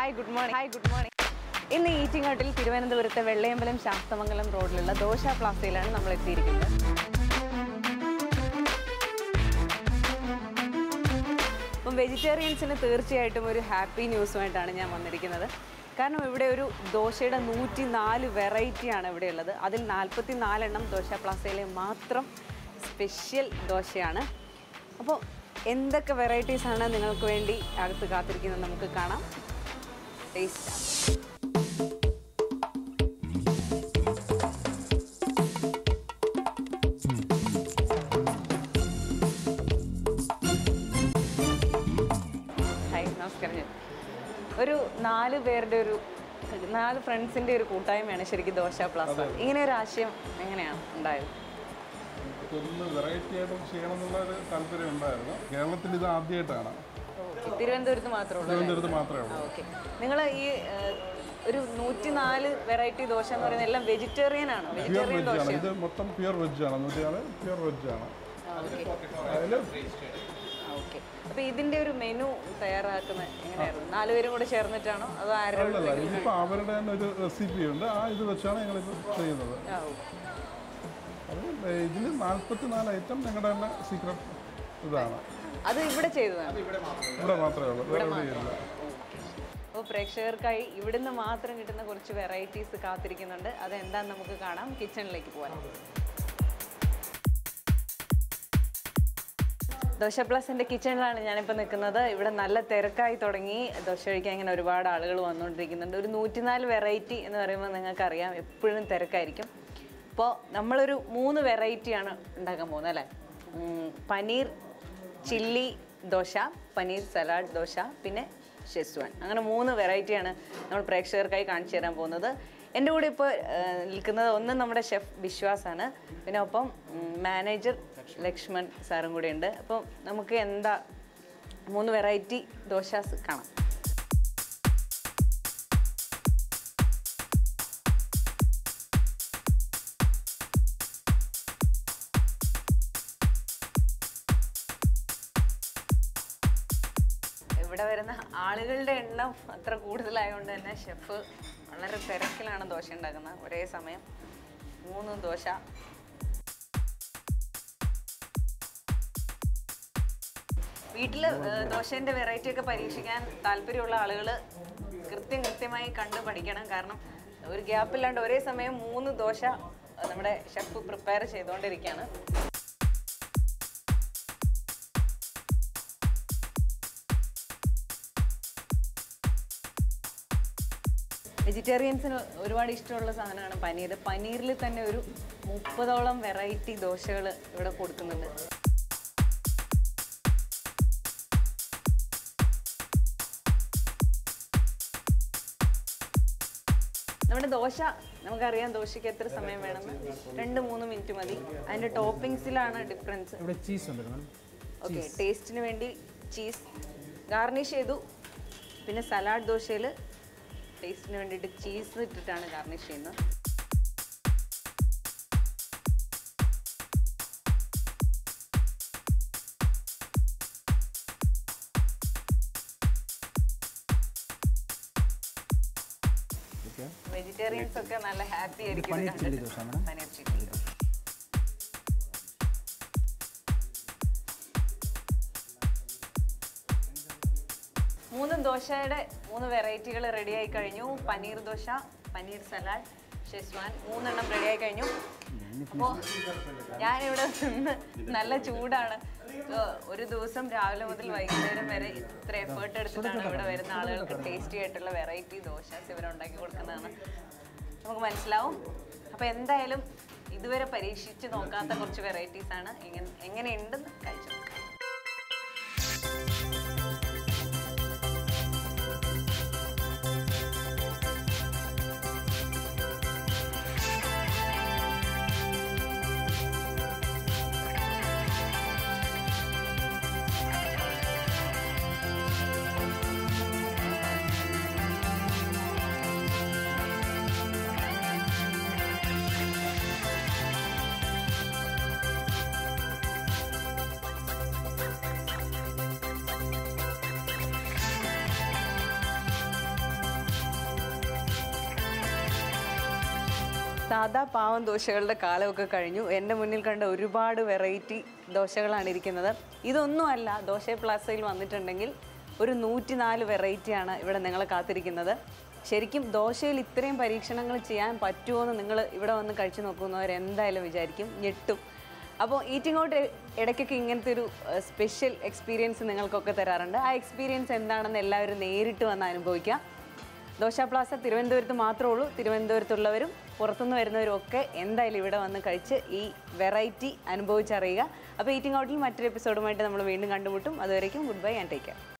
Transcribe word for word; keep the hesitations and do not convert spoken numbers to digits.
Hi, good morning. Hi, good morning. In the eating hotel, Thiruvananthapurathe Vellayambalam Shastamangalam റോഡിലുള്ള ദോശ പ്ലാസയിലാണ് നമ്മൾ എത്തിയിരിക്കുന്നത്. അപ്പം വെജിറ്റേറിയൻസിന് തീർച്ചയായിട്ടും ഒരു ഹാപ്പി ന്യൂസുമായിട്ടാണ് ഞാൻ വന്നിരിക്കുന്നത്. കാരണം ഇവിടെ ഒരു ദോശയുടെ നൂറ്റി നാല് വെറൈറ്റിയാണ് ഇവിടെ ഉള്ളത്. അതിൽ നാൽപ്പത്തി നാലെണ്ണം ദോശ പ്ലാസയിലെ മാത്രം സ്പെഷ്യൽ ദോശയാണ്. അപ്പോൾ എന്തൊക്കെ വെറൈറ്റീസാണ് നിങ്ങൾക്ക് വേണ്ടി അകത്ത് കാത്തിരിക്കുന്നത് നമുക്ക് കാണാം. ടേസ്റ്റ് ഹായ്, നമസ്കാരം. ഒരു നാല് പേരുടെ ഒരു നാല് ഫ്രണ്ട്സിൻ്റെ ഒരു കൂട്ടായ്മയാണ് ശരിക്കും ദോശ പ്ലാസ. ഇങ്ങനെ ഒരു ആശയം എങ്ങനെയാണ് ഉണ്ടായത്? ഒന്ന് വെറൈറ്റി ആയിട്ട് ചെയ്യണം എന്നുള്ള ഒരു താല്പര്യം ഉണ്ടായിരുന്നു. കേരളത്തിൽ ഇത് ആദ്യമായിട്ടാണ്. തിരുവനന്തപുരത്ത് മാത്രമേ ഉള്ളൂ. തിരുവനന്തപുരത്ത് മാത്രമേ ഉള്ളൂ. ഓക്കെ. നിങ്ങൾ ഈ ഒരു നൂറ്റി നാല് വെറൈറ്റി ദോശ എന്ന് പറയുന്നത് എല്ലാം വെജിറ്റേറിയൻ ആണോ? വെജിറ്റേറിയൻ ദോശ. ഇത് മൊത്തം പ്യുവർ വെജ് ആണ്. നൂറ്റിനാല് പ്യുവർ വെജ് ആണ്. ഓക്കെ. അപ്പൊ ഇതിന്റെ ഒരു മെനു തയ്യാറാക്കുന്നത് എങ്ങനെയായിരുന്നു? നാലുപേരും കൂടെ ചേർന്നിട്ടാണോ അതോ ആരുടെ? ഇതിപ്പോ അവരുടെ തന്നെ ഒരു റെസിപ്പി ഉണ്ട്. ആ ഇത് വെച്ചാണ് ഞങ്ങളിത് ചെയ്യുന്നത്. അത് ഇതിൽ നാൽപ്പത്തി നാല് ഐറ്റം ഞങ്ങളുടെ തന്നെ സീക്രട്ട് ഇതാണ്. അത് ഇവിടെ ചെയ്തതാണ്? ഇവിടെ മാത്രമേ ഉള്ളൂ, വേറെ എവിടെയില്ല. അപ്പോൾ പ്രേക്ഷകർക്കായി ഇവിടുന്ന് മാത്രം കിട്ടുന്ന കുറച്ച് വെറൈറ്റീസ് കാത്തിരിക്കുന്നുണ്ട്. അതെന്താണെന്ന് നമുക്ക് കാണാം. കിച്ചണിലേക്ക് പോകാം. ദോശ പ്ലസിൻ്റെ കിച്ചണിലാണ് ഞാനിപ്പോൾ നിൽക്കുന്നത്. ഇവിടെ നല്ല തിരക്കായി തുടങ്ങി. ദോശ കഴിക്കാൻ ഇങ്ങനെ ഒരുപാട് ആളുകൾ വന്നുകൊണ്ടിരിക്കുന്നുണ്ട്. ഒരു നൂറ്റിനാല് വെറൈറ്റി എന്ന് പറയുമ്പോൾ നിങ്ങൾക്കറിയാം എപ്പോഴും തിരക്കായിരിക്കും. അപ്പോൾ നമ്മളൊരു മൂന്ന് വെറൈറ്റിയാണ് ഉണ്ടാക്കാൻ പോകുന്നത് അല്ലേ? പനീർ ചില്ലി ദോശ, പനീർ സലാഡ് ദോശ, പിന്നെ ഷെസ്വാൻ. അങ്ങനെ മൂന്ന് വെറൈറ്റിയാണ് നമ്മൾ പ്രേക്ഷകർക്കായി കാണിച്ചു തരാൻ പോകുന്നത്. എൻ്റെ കൂടെ ഇപ്പോൾ നിൽക്കുന്നത് ഒന്ന് നമ്മുടെ ഷെഫ് വിശ്വാസാണ്, പിന്നെ ഒപ്പം മാനേജർ ലക്ഷ്മൺ സാറും കൂടെ ഉണ്ട്. അപ്പോൾ നമുക്ക് എന്താ മൂന്ന് വെറൈറ്റി ദോശാസ് കാണാം. ഇവിടെ വരുന്ന ആളുകളുടെ എണ്ണം അത്ര കൂടുതലായതുകൊണ്ട് തന്നെ ഷെഫ് വളരെ തിരക്കിലാണ് ദോശ ഉണ്ടാക്കുന്നത്. ഒരേ സമയം മൂന്ന് ദോശ. വീട്ടിൽ ദോശേൻ്റെ വെറൈറ്റി ഒക്കെ പരീക്ഷിക്കാൻ താല്പര്യമുള്ള ആളുകൾ കൃത്യം കൃത്യമായി കണ്ടു പഠിക്കണം. കാരണം ഒരു ഗ്യാപ്പില്ലാണ്ട് ഒരേ സമയം മൂന്ന് ദോശ നമ്മുടെ ഷെഫ് പ്രിപ്പയർ ചെയ്തുകൊണ്ടിരിക്കുകയാണ്. വെജിറ്റേറിയൻസിന് ഒരുപാട് ഇഷ്ടമുള്ള സാധനമാണ് പനീർ. പനീറിൽ തന്നെ ഒരു മുപ്പതോളം വെറൈറ്റി ദോശകൾ ഇവിടെ കൊടുക്കുന്നുണ്ട്. നമ്മുടെ ദോശ നമുക്കറിയാം, ദോശയ്ക്ക് എത്ര സമയം വേണമെന്ന്. രണ്ട് മൂന്ന് മിനിറ്റ് മതി. അതിൻ്റെ ടോപ്പിങ്സിലാണ് ഡിഫറൻസ്. ഓക്കെ, ടേസ്റ്റിന് വേണ്ടി ചീസ് ഗാർണിഷ് ചെയ്തു. പിന്നെ സലാഡ് ദോശയിൽ ടേസ്റ്റിന് വേണ്ടിയിട്ട് ചീസ് ഇട്ടിട്ടാണ് ഗാർണിഷ് ചെയ്യുന്നത്. വെജിറ്റേറിയൻസ് ഒക്കെ നല്ല ഹാപ്പി ആയിരിക്കും. പനീർ ചില്ലി ദോശ. മൂന്ന് ദോശയുടെ മൂന്ന് വെറൈറ്റികൾ റെഡിയായി കഴിഞ്ഞു. പനീർ ദോശ, പനീർ സലാഡ്, ഷെസ്വാൻ മൂന്നെണ്ണം റെഡിയായി കഴിഞ്ഞു. അപ്പോൾ ഞാനിവിടെ നിന്ന് നല്ല ചൂടാണ്. ഒരു ദിവസം രാവിലെ മുതൽ വൈകുന്നേരം വരെ ഇത്ര എഫേർട്ട് എടുത്തിട്ടാണ് ഇവിടെ വരുന്ന ആളുകൾക്ക് ടേസ്റ്റി ആയിട്ടുള്ള വെറൈറ്റി ദോശാസ് ഇവരുണ്ടാക്കി കൊടുക്കുന്നതാണ് നമുക്ക് മനസ്സിലാവും. അപ്പോൾ എന്തായാലും ഇതുവരെ പരീക്ഷിച്ച് നോക്കാത്ത കുറച്ച് വെറൈറ്റീസാണ്. എങ്ങനെ എങ്ങനെയുണ്ടെന്ന് കഴിച്ചു. സാധാ പാവം ദോശകളുടെ കാലമൊക്കെ കഴിഞ്ഞു. എൻ്റെ മുന്നിൽ കണ്ട ഒരുപാട് വെറൈറ്റി ദോശകളാണ് ഇരിക്കുന്നത്. ഇതൊന്നുമല്ല, ദോശ പ്ലാസയിൽ വന്നിട്ടുണ്ടെങ്കിൽ ഒരു നൂറ്റി നാല് വെറൈറ്റിയാണ് ഇവിടെ നിങ്ങളെ കാത്തിരിക്കുന്നത്. ശരിക്കും ദോശയിൽ ഇത്രയും പരീക്ഷണങ്ങൾ ചെയ്യാൻ പറ്റുമോ എന്ന് നിങ്ങൾ ഇവിടെ വന്ന് കഴിച്ചു നോക്കുന്നവർ എന്തായാലും വിചാരിക്കും, ഞെട്ടും. അപ്പോൾ ഈറ്റിംഗ് ഔട്ട് ഇടയ്ക്കൊക്കെ ഇങ്ങനത്തെ ഒരു സ്പെഷ്യൽ എക്സ്പീരിയൻസ് നിങ്ങൾക്കൊക്കെ തരാറുണ്ട്. ആ എക്സ്പീരിയൻസ് എന്താണെന്ന് എല്ലാവരും നേരിട്ട് വന്ന് അനുഭവിക്കാം. ദോശ പ്ലാസ തിരുവനന്തപുരത്ത് മാത്രമേ ഉള്ളൂ. തിരുവനന്തപുരത്തുള്ളവരും പുറത്തുനിന്ന് വരുന്നവരും ഒക്കെ എന്തായാലും ഇവിടെ വന്ന് കഴിച്ച് ഈ വെറൈറ്റി അനുഭവിച്ചറിയുക. അപ്പോൾ ഈറ്റിംഗ് ഔട്ടിൽ മറ്റൊരു എപ്പിസോഡുമായിട്ട് നമ്മൾ വീണ്ടും കണ്ടുമുട്ടും. അതുവരേക്കും goodbye and take care.